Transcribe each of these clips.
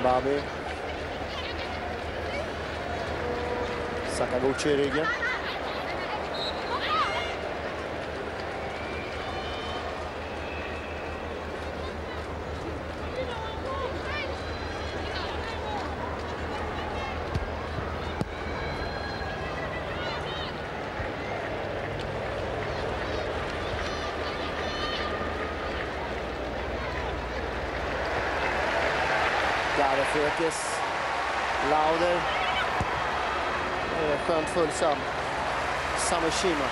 Mbabi. Sakaguchi i ryggen. Garefekes, Lauder, skönt fullsam, Samashima.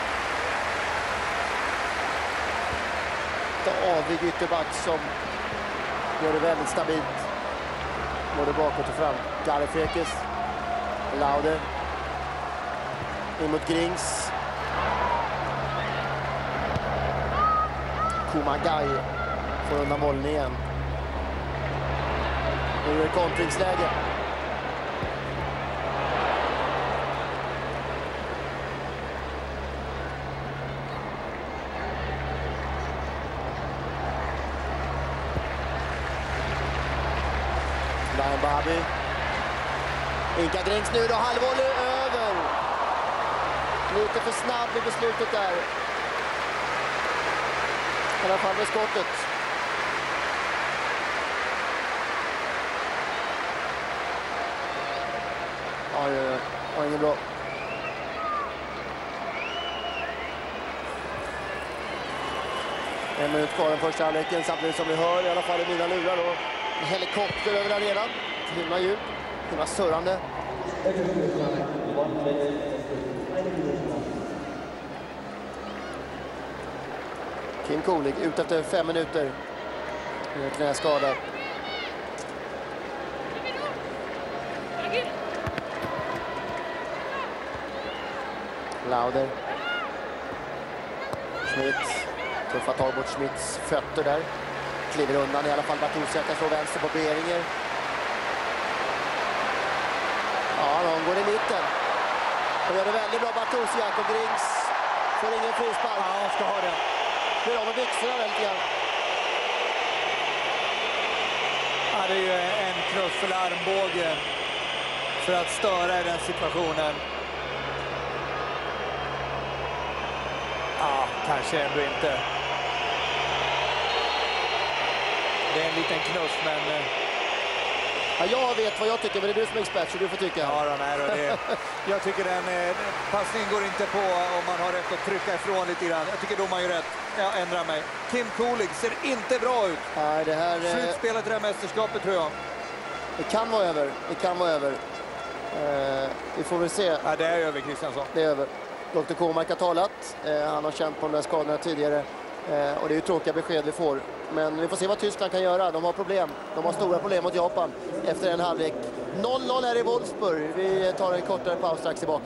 Avig ytterback som gör det väldigt stabilt, både bakåt och fram. Garefekes, Lauder, in mot Grings. Kumagai får undan bollen igen. Nu är det kontringsläge. Mbabi. Inka Grings nu då, halvvolley över. Lite för snabb i beslutet där. I alla fall med skottet. Ja, ingen bra. En minut kvar den första halvleken, samtidigt som vi hör i alla fall i mina lurar då. En helikopter över arenan. Himla ljud, himla surrande. Kim Coolig ut efter 5 minuter. Knäskada. Lauder. Schmidt. Tuffa tag mot Schmidts fötter där. Kliver undan i alla fall. Bartosiak kan slå vänster på Beringer. Ja, de går i mitten. De gör det väldigt bra, Bartosiak, och Grings får ingen frispark. Ja, han ska ha det. Det är de med byxorna väldigt grann. Ja, det är ju en knuff eller armbåge för att störa i den situationen. Ja, kanske ändå inte. Det är en liten knuff, men... Ja, jag vet vad jag tycker, men det är du som är expert, så du får tycka. Ja, jag tycker den passningen går inte på om man har rätt att trycka ifrån lite grann. Jag tycker då man gör rätt. Jag ändrar mig. Kim Coolig ser inte bra ut. Nej, det här... Slutspelet i det här mästerskapet, tror jag. Det kan vara över. Det kan vara över. Vi får väl se. Ja, det är över, Kristiansson. Det är över. Dr. Komark har talat. Han har känt på de där skadorna tidigare. Och det är ju tråkiga besked vi får. Men vi får se vad Tyskland kan göra. De har problem. De har stora problem mot Japan efter en halvlek. 0-0 här i Wolfsburg. Vi tar en kortare paus strax tillbaka.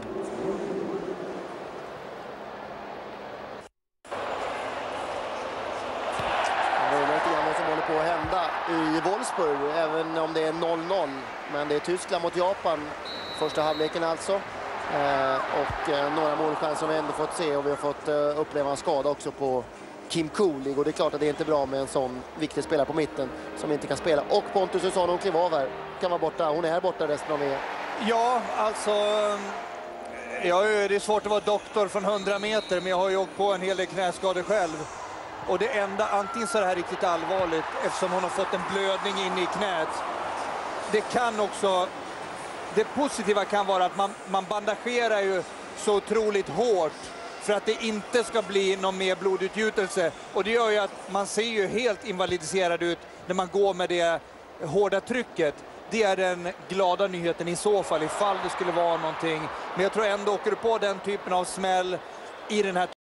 Det är lite grann vad som håller på att hända i Wolfsburg. Även om det är 0-0. Men det är Tyskland mot Japan. Första halvleken alltså. Och några målchanser som vi ändå fått se, och vi har fått uppleva en skada också på Kim Coolig, och det är klart att det är inte bra med en sån viktig spelare på mitten som inte kan spela. Och Pontus Husson, hon klev av här, kan vara borta, hon är här borta resten av EM. Ja, alltså det är svårt att vara doktor från 100 meter, men jag har ju åkt på en hel del knäskador själv. Och det enda, antingen så är det här riktigt allvarligt eftersom hon har fått en blödning in i knät. Det kan också, det positiva kan vara att man bandagerar ju så otroligt hårt för att det inte ska bli någon mer blodutgjutelse. Och det gör ju att man ser ju helt invalidiserad ut när man går med det hårda trycket. Det är den glada nyheten i så fall, ifall det skulle vara någonting. Men jag tror ändå, åker du på den typen av smäll i den här